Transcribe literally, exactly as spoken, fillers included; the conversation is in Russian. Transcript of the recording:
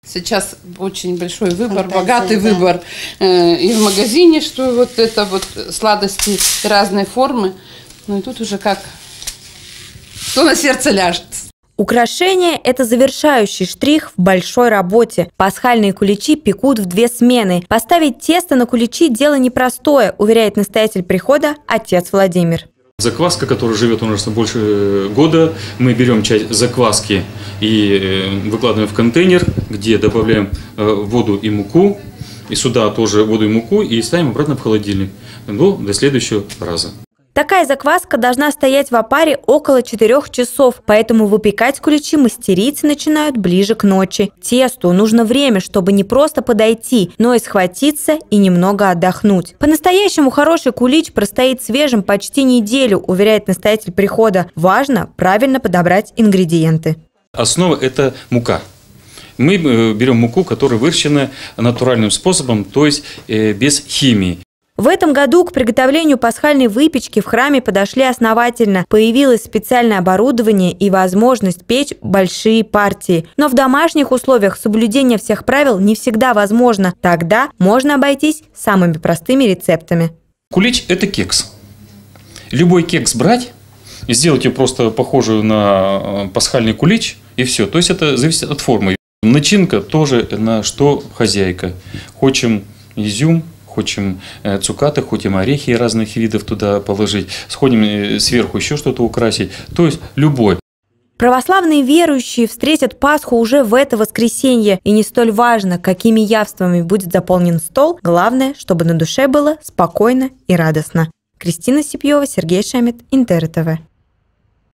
Сейчас очень большой выбор, Фантазия, богатый да. выбор э, и в магазине, что вот это вот сладости разной формы. Ну и тут уже как, что на сердце ляжет. Украшение – это завершающий штрих в большой работе. Пасхальные куличи пекут в две смены. Поставить тесто на куличи – дело непростое, уверяет настоятель прихода отец Владимир. Закваска, которая живет у нас больше года, мы берем часть закваски и выкладываем в контейнер, где добавляем воду и муку, и сюда тоже воду и муку, и ставим обратно в холодильник до, до следующего раза. Такая закваска должна стоять в опаре около четырёх часов, поэтому выпекать куличи мастерицы начинают ближе к ночи. Тесту нужно время, чтобы не просто подойти, но и схватиться и немного отдохнуть. По-настоящему хороший кулич простоит свежим почти неделю, уверяет настоятель прихода. Важно правильно подобрать ингредиенты. Основа – это мука. Мы берем муку, которая выращена натуральным способом, то есть без химии. В этом году к приготовлению пасхальной выпечки в храме подошли основательно. Появилось специальное оборудование и возможность печь большие партии. Но в домашних условиях соблюдение всех правил не всегда возможно. Тогда можно обойтись самыми простыми рецептами. Кулич – это кекс. Любой кекс брать и сделать его просто похожую на пасхальный кулич, и все. То есть это зависит от формы. Начинка тоже на что хозяйка. Хочем изюм, хотим цукаты, хотим орехи разных видов туда положить, сходим сверху еще что-то украсить, то есть любой. Православные верующие встретят Пасху уже в это воскресенье, и не столь важно, какими явствами будет заполнен стол, главное, чтобы на душе было спокойно и радостно. Кристина Сипьева, Сергей Шамет, Интер ТВ.